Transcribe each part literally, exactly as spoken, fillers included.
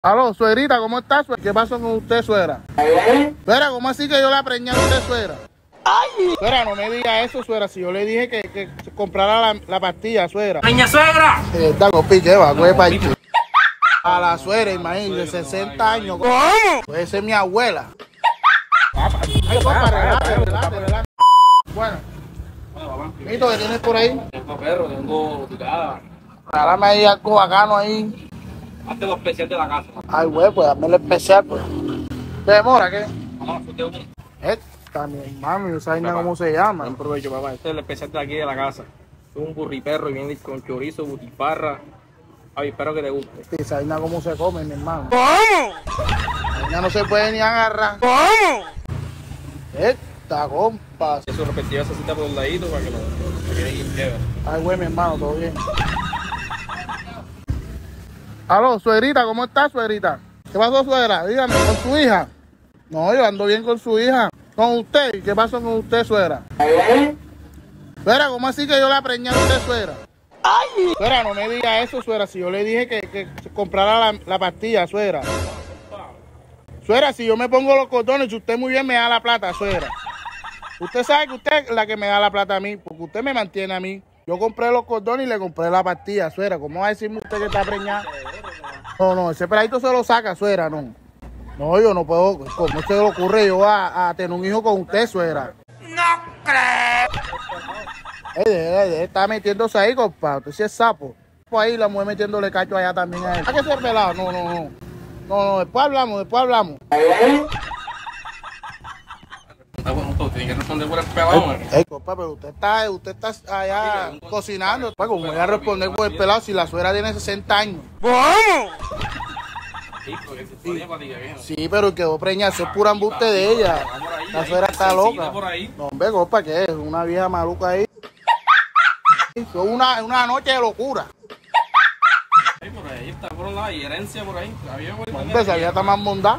Aló, suegrita, ¿cómo está? ¿Qué pasó con usted, suegra? Suegra, ¿cómo así que yo la preñé a usted, suegra? ¡Ay! Suegra, no me diga eso, suegra. Si yo le dije que, que comprara la, la pastilla, suegra. ¡Preña, suegra! Esta copi, ¿qué va? ¿Qué pa' aquí? A la suegra, imagínate, sesenta años. ¿Cómo? Puede ser mi abuela. Ay, papá, relájate, relájate, relájate. Bueno. ¿Mito que tienes por ahí? Tengo perro, tengo picada. Regálame ahí algo bacano ahí. Hazte lo especial de la casa. Ay, güey, pues dame lo especial, pues. ¿Te demora, qué? Vamos, usted uno. Esta, mi hermano, yo sabía nada cómo se llama. Buen provecho, papá. Este es el especial de aquí de la casa. Es un burriperro y viene con chorizo, butifarra. Ay, espero que te guste. Sí, sabía nada cómo se come, mi hermano. ¿Cómo? Ya no se puede ni agarrar. ¿Cómo? Esta, compa. Su respectiva salsita por el ladito para que lo quede bien chévere. Ay, güey, mi hermano, todo bien. Aló, suegrita, ¿cómo está, suegrita? ¿Qué pasó, suegra? Dígame, ¿con su hija? No, yo ando bien con su hija. ¿Con usted? ¿Qué pasó con usted, suegra? Suegra, ¿cómo así que yo la preñé a usted, suegra? ¡Ay! Suegra, no me diga eso, suegra. Si yo le dije que, que comprara la, la pastilla, suegra. Suegra, si yo me pongo los cordones, si usted muy bien me da la plata, suegra. Usted sabe que usted es la que me da la plata a mí, porque usted me mantiene a mí. Yo compré los cordones y le compré la pastilla, suegra. ¿Cómo va a decirme usted que está preñada? No, no, ese peladito se lo saca, suegra, no. No, yo no puedo. ¿Cómo se le ocurre yo a, a tener un hijo con usted, suegra? ¡No creo! Eh, eh, eh, está metiéndose ahí, compa. Usted sí es sapo. Pues ahí la mujer metiéndole cacho allá también a él. ¿Hay que ser pelado? No, no, no. No, no, después hablamos, después hablamos. Está bueno, usted tiene que responder por el pelado. Ey, compa, pero usted está, usted está allá cocinando. Pues, ¿cómo voy a responder por el pelado si la suegra tiene sesenta años? ¿Cómo? Sí, porque se podía para ti, viejo. Sí, pero quedó preñada, eso es pura embuste de ella. La suegra está loca. No, hombre, compa, ¿qué es? Una vieja maluca ahí. Es una, una noche de locura. Sí, por ahí está por un lado y herencia por ahí. No, hombre, esa vieja está más mondada.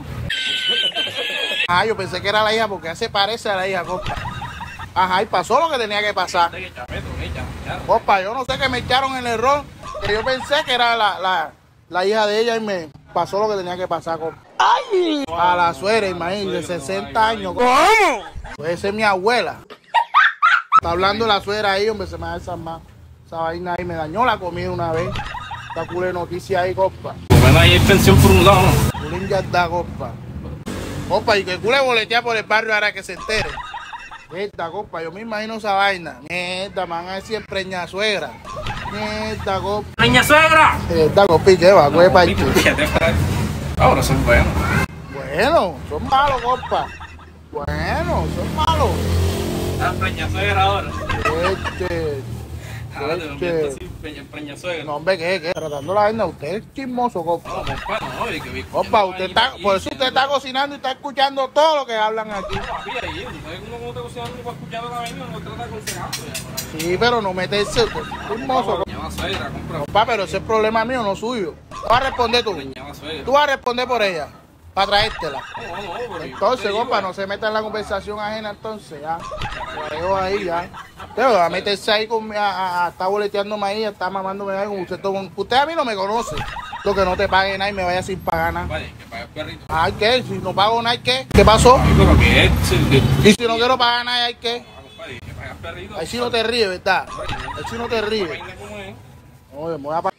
Ah, yo pensé que era la hija porque ya se parece a la hija, compa. Ajá, y pasó lo que tenía que pasar. Compa, yo no sé que me echaron el error, que yo pensé que era la, la, la hija de ella y me pasó lo que tenía que pasar, compa. ¡Ay! A la suegra, imagínate, sesenta años. ¿Cómo? Puede ser mi abuela. Está hablando la suegra ahí, hombre, se me va a desarmar. Esa vaina ahí me dañó la comida una vez. Esta culo de noticia ahí, compa. Bueno, ahí hay pensión por un lado, ¿no? Culín ya está, compa. Compa, y que culo boletea por el barrio ahora que se entere. Esta, compa, yo me imagino esa vaina. Mierda, me van a decir preña suegra. Mierda, compa. ¡Preña, suegra! Esta, compa, ¿qué va? ¿Qué pa' aquí? Ahora son buenos. Bueno, son malos, compa. Bueno, son malos. Ah, preña suegra ahora. Este... Ahora te lo meto así, preña, preña suegra. No, hombre, ¿qué? ¿Qué? Tratando la vaina, usted es chismoso, compa. No, compa, no, y que vi. Compa, usted está, por eso usted está cocinando y está escuchando todo lo que hablan aquí. Papi, ahí, ¿sabes cómo no te cocinando ni para escuchar la vaina? No trata aconsejando. Sí, pero no meterse, usted es chismoso. Preña suegra, compra. Compa, pero ese es problema mío, no suyo. Tú vas a responder tú. Preña suegra. Tú vas a responder por ella, para traértela. No, no, pero Entonces, compa, no se meta en la conversación ajena, entonces, ya. Lo dejo ahí, ya. Usted va a meterse ahí con, a, a, a estar boleteándome ahí, a estar mamándome ahí, como usted, todo, usted a mí no me conoce. Lo que no te pague nada y me vaya sin pagar nada. vale, que pague el perrito. Ay, ¿qué? Si no pago nada, ¿qué? ¿Qué pasó? Ay, pero que es, Y si no quiero pagar nada, ¿hay qué? compadre, que pague el perrito. Ahí sí no te ríes, ¿verdad? Ahí sí no te ríes. Vaina como es. Oye, me voy a pagar.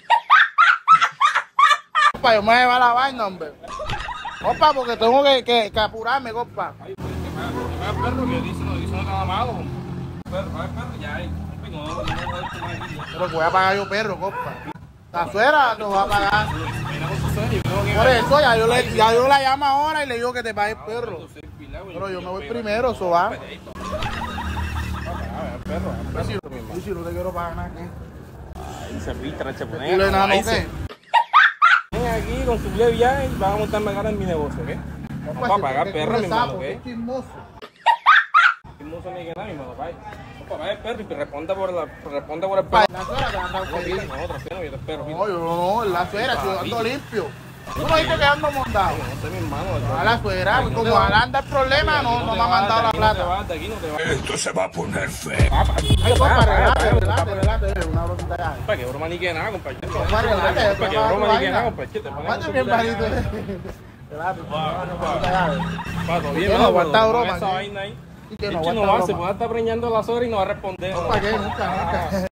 Compa, yo me voy a llevar la vaina, hombre. Compa, porque tengo que, que, que apurarme, compa. Ay, pues, que pague que pague el perro, que dice, no dice nada malo. Perro, pague el perro, ya hay. No, no, no, no, Pero voy a pagar yo perro, compa. La suegra nos va a pagar. Por eso ya yo, le, ya yo la llamo ahora y le digo que te pague el perro. Pero yo me voy primero, eso va. Y si no te quiero pagar nada, ¿qué? Se viste, se ¿Tú le nada, no qué? Ven aquí con su plebe ya y vas a montarme cara en mi negocio, ¿ok? Vamos a pagar perro, mi hermano, ¿ok? Es chismoso. Chismoso ni que nada, mi hermano, vaya. Vamos a pagar el perro y responda por, la, responda por el perro. La suegra te anda No, feliz. no, otra opción, yo te espero. No, yo no, la suegra, si yo ando limpio. Tú no dices que ando montado. No sé, mi hermano. A la suegra, Ay, no como te vas. ahora anda el problema, no, no te me ha vas, mandado de la aquí plata. No te vas, de aquí no te vas. Esto se va a poner feo. Ay, compa, relájate, relájate, relájate, una bromita ya. Para que broma ni que nada, compadre. Compa, relájate, Para que compa, broma ni que vaina. nada, compadre. Te pones Aguante a mi puta hermanito. cara. Relájate, una bromita ya. Pa, todo bien, Que no ¿no? aguanta Pero broma, con esa ¿qué? vaina ahí. Y que El no chico no aguanta va, se broma. puede estar preñando las horas y no va a responder. ¿Para qué? Nunca, nunca.